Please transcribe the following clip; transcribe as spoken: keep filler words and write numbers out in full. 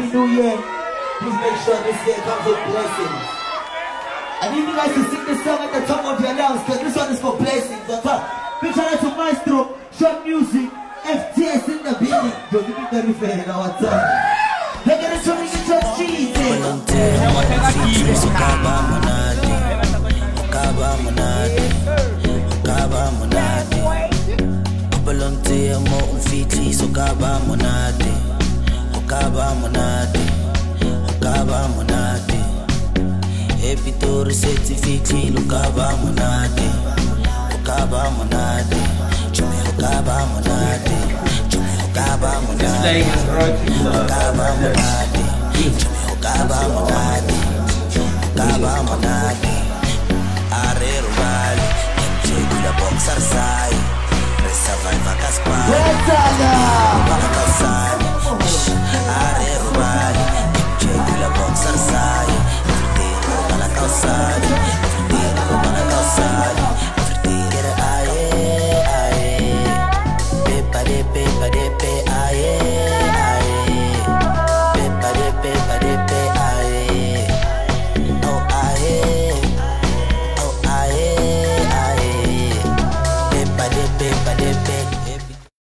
new year, please make sure this year comes with blessings. I need you guys to sing this song at the top of your lungs, because this one is for blessings. On top, big shout out to Maestro, Short Music, F T S in the building. Yo, give me the referee now, what's up? Look at this one, we get your cheese. Okaba monade, Okaba monade, Okaba monade. Opalonte mo umfiti, Okaba monade, Okaba monade, Okaba monade. Epitori certificate, Okaba monade, Okaba monade, Okaba monade, Okaba monade, Okaba monade.